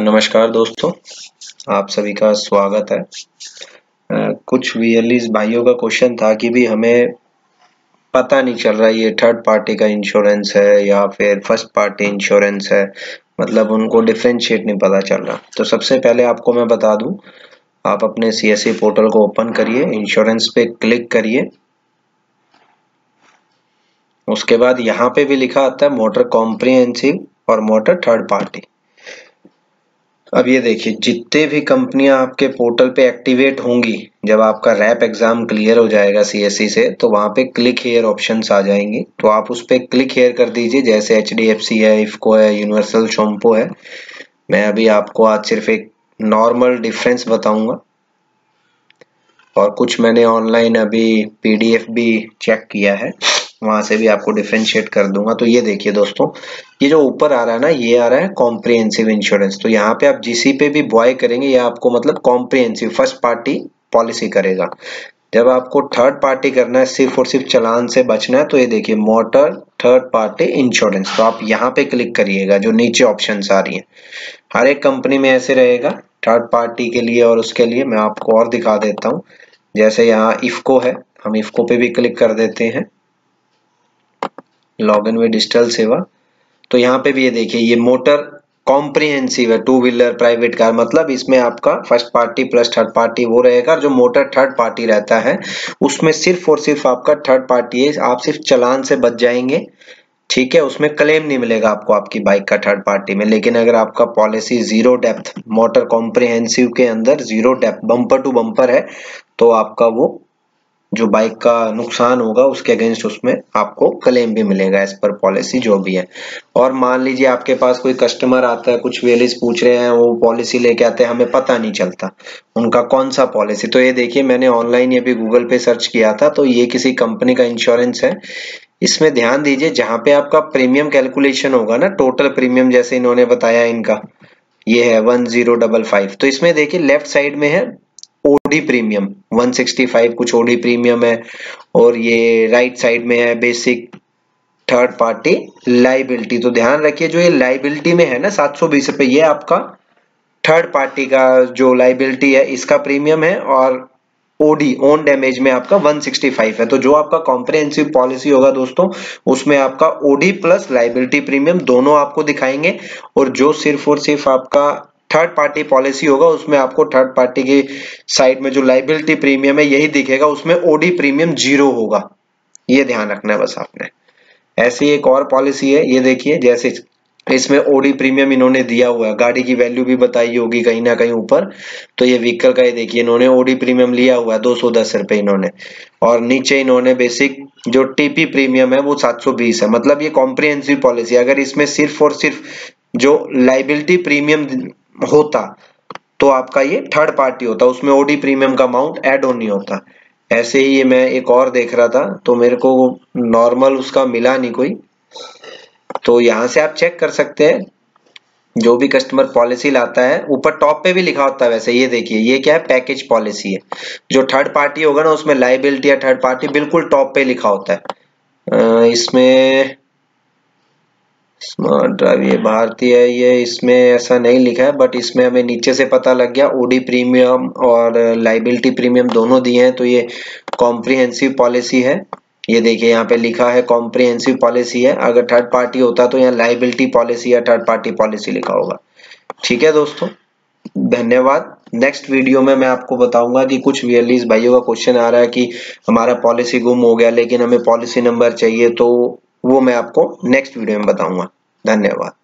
नमस्कार दोस्तों, आप सभी का स्वागत है। कुछ वीएलईज भाइयों का क्वेश्चन था कि भी हमें पता नहीं चल रहा ये थर्ड पार्टी का इंश्योरेंस है या फिर फर्स्ट पार्टी इंश्योरेंस है, मतलब उनको डिफरेंशिएट नहीं पता चल रहा। तो सबसे पहले आपको मैं बता दूं, आप अपने सीएससी पोर्टल को ओपन करिए, इंश्योरेंस पे क्लिक करिए। उसके बाद यहाँ पे भी लिखा आता है मोटर कॉम्प्रिहेंसिव और मोटर थर्ड पार्टी। अब ये देखिए, जितने भी कंपनियां आपके पोर्टल पे एक्टिवेट होंगी, जब आपका रैप एग्जाम क्लियर हो जाएगा सीएससी से, तो वहां पे क्लिक हियर ऑप्शंस आ जाएंगी। तो आप उस पे क्लिक हियर कर दीजिए। जैसे एचडीएफसी है, इफको है, यूनिवर्सल शोम्पो है। मैं अभी आपको आज सिर्फ एक नॉर्मल डिफरेंस बताऊंगा और कुछ मैंने ऑनलाइन अभी पीडीएफ भी चेक किया है, वहां से भी आपको डिफरेंशिएट कर दूंगा। तो ये देखिए दोस्तों, ये जो ऊपर आ रहा है ना, ये आ रहा है कॉम्प्रिहेंसिव इंश्योरेंस। तो यहाँ पे आप जिसी पे भी बॉय करेंगे, ये आपको मतलब कॉम्प्रिहेंसिव फर्स्ट पार्टी पॉलिसी करेगा। जब आपको थर्ड पार्टी करना है, सिर्फ और सिर्फ चालान से बचना है, तो ये देखिए मोटर थर्ड पार्टी इंश्योरेंस। तो आप यहाँ पे क्लिक करिएगा, जो नीचे ऑप्शन आ रही है। हर एक कंपनी में ऐसे रहेगा, थर्ड पार्टी के लिए और उसके लिए। मैं आपको और दिखा देता हूँ। जैसे यहाँ इफको है, हम इफको पे भी क्लिक कर देते हैं, लॉगिन विद डिजिटल सेवा। तो यहाँ पे भी ये देखिए, ये मोटर कॉम्प्रिहेंसिव है, टू व्हीलर प्राइवेट कार, मतलब इसमें आपका first party plus third party वो रहेगा। जो मोटर थर्ड पार्टी रहता है उसमें सिर्फ और सिर्फ आपका थर्ड पार्टी है, आप सिर्फ चालान से बच जाएंगे, ठीक है। उसमें क्लेम नहीं मिलेगा आपको आपकी बाइक का थर्ड पार्टी में। लेकिन अगर आपका policy zero depth motor comprehensive के अंदर zero depth bumper to bumper है, तो आपका वो जो बाइक का नुकसान होगा उसके अगेंस्ट उसमें आपको क्लेम भी मिलेगा एज पर पॉलिसी जो भी है। और मान लीजिए आपके पास कोई कस्टमर आता है, कुछ वेलिस पूछ रहे हैं, वो पॉलिसी लेके आते हैं, हमें पता नहीं चलता उनका कौन सा पॉलिसी। तो ये देखिए, मैंने ऑनलाइन ये भी गूगल पे सर्च किया था, तो ये किसी कंपनी का इंश्योरेंस है। इसमें ध्यान दीजिए, जहां पे आपका प्रीमियम कैलकुलेशन होगा ना, टोटल प्रीमियम जैसे इन्होंने बताया इनका, ये है 1055। तो इसमें देखिए लेफ्ट साइड में है ओडी प्रीमियम 165, कुछ ओडी प्रीमियम है। और ये राइट साइड में है बेसिक थर्ड पार्टी लाइबिलिटी। तो ध्यान रखिए, जो ये लाइबिलिटी में है ना 720 रुपए, ये आपका थर्ड पार्टी का जो लाइबिलिटी है इसका प्रीमियम है, और ओडी ओन डैमेज में आपका 165 है। तो जो आपका कॉम्प्रिहेंसिव पॉलिसी होगा दोस्तों, उसमें आपका ओडी प्लस लाइबिलिटी प्रीमियम दोनों आपको दिखाएंगे। और जो सिर्फ और सिर्फ आपका थर्ड पार्टी पॉलिसी होगा, उसमें आपको थर्ड पार्टी की साइड में जो लाइबिलिटी प्रीमियम है यही दिखेगा, उसमें ओडी प्रीमियम 0 होगा। ये ध्यान रखना है बस आपने। ऐसी एक और पॉलिसी है, ये देखिए, जैसे इसमें ओडी प्रीमियम इन्होंने दिया हुआ है, गाड़ी की वैल्यू भी बताई होगी कहीं ना कहीं ऊपर। तो ये व्हीकल का, ये देखिए इन्होंने ओडी प्रीमियम लिया हुआ है 210 रुपए इन्होंने, और नीचे इन्होंने बेसिक जो टीपी प्रीमियम है वो 720 है। मतलब ये कॉम्प्रिहेंसिव पॉलिसी, अगर इसमें सिर्फ और सिर्फ जो लाइबिलिटी प्रीमियम होता तो आपका ये थर्ड पार्टी होता, उसमें ओडी प्रीमियम का अमाउंट ऐड ऑन नहीं होता। ऐसे ही ये मैं एक और देख रहा था, तो मेरे को नॉर्मल उसका मिला नहीं कोई, तो यहाँ से आप चेक कर सकते हैं। जो भी कस्टमर पॉलिसी लाता है, ऊपर टॉप पे भी लिखा होता है वैसे, ये देखिए ये क्या है, पैकेज पॉलिसी है। जो थर्ड पार्टी होगा ना, उसमें लाइबिलिटी या थर्ड पार्टी बिल्कुल टॉप पे लिखा होता है। इसमें स्मार्ट ड्राइव ये भारतीय है, ये इसमें ऐसा नहीं लिखा है, बट इसमें हमें नीचे से पता लग गया ओडी प्रीमियम और लाइबिलिटी प्रीमियम दोनों दिए हैं, तो ये कॉम्प्रिहेंसिव पॉलिसी है। ये देखिए यहाँ पे लिखा है कॉम्प्रिहेंसिव पॉलिसी है। अगर थर्ड पार्टी होता तो यहाँ लाइबिलिटी पॉलिसी या थर्ड पार्टी पॉलिसी लिखा होगा। ठीक है दोस्तों, धन्यवाद। नेक्स्ट वीडियो में मैं आपको बताऊंगा कि कुछ वीएलईज भाइयों का क्वेश्चन आ रहा है कि हमारा पॉलिसी गुम हो गया लेकिन हमें पॉलिसी नंबर चाहिए, तो वो मैं आपको नेक्स्ट वीडियो में बताऊंगा। धन्यवाद।